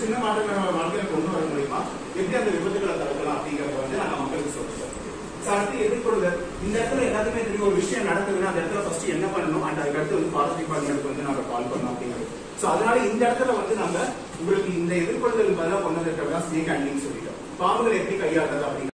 சின்ன மாற்றங்களை நம்ம வாழ்க்கையில கொண்டு வர மூலியமா எப்படி அந்த விபத்துகளை தடுக்கலாம் அப்படிங்கறத வந்து நாங்க மக்களுக்கு சொல்றோம். அடுத்து எதிர்கொள்ளுதல். இந்த இடத்துல எல்லாத்துக்குமே தெரியும், ஒரு விஷயம் நடக்குதுன்னா அந்த இடத்துல ஃபர்ஸ்ட் என்ன பண்ணணும் அண்ட் அதுக்கடுத்து வந்து ஃபாரஸ்ட் டிபார்ட்மெண்ட்டுக்கு வந்து நாங்க கால் பண்ணோம் அப்படிங்கிறது. சோ அதனால இந்த இடத்துல வந்து நாங்க உங்களுக்கு இந்த எதிர்கொள்ளுதல் பதிலாக கொண்டதுக்காக ஸ்னேக் ஹேண்ட்லிங் சொல்லிட்டோம். பாம்புகளை எப்படி கையாளுறது அப்படிங்கிறது